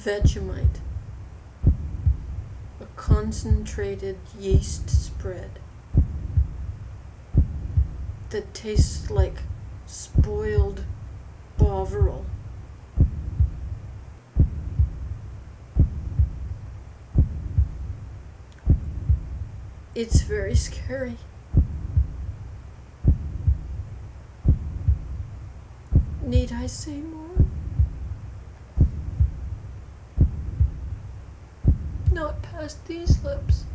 Vegemite, a concentrated yeast spread that tastes like spoiled Bovril. It's very scary. Need I say more? Not past these lips.